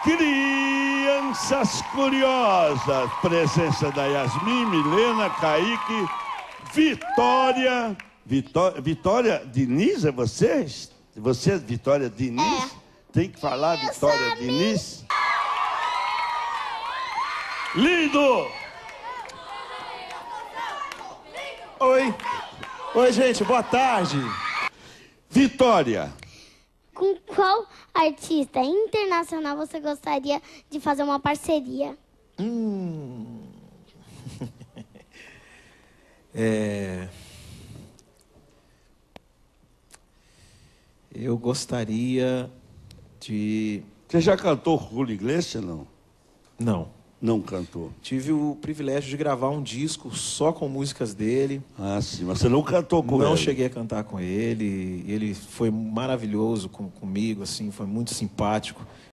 Crianças curiosas, presença da Yasmin, Milena, Kaique, Vitória. Vitória Diniz, é você? Você é Vitória Diniz? É. Tem que falar Vitória Diniz? Lindo! Oi. Oi, gente, boa tarde. Vitória. Com qual artista internacional você gostaria de fazer uma parceria? Eu gostaria de... Você já cantou com Julio Iglesias, não? Não. Não cantou. Tive o privilégio de gravar um disco só com músicas dele. Ah, sim, mas você não cantou com ele. Não cheguei a cantar com ele. Ele foi maravilhoso comigo, assim, foi muito simpático.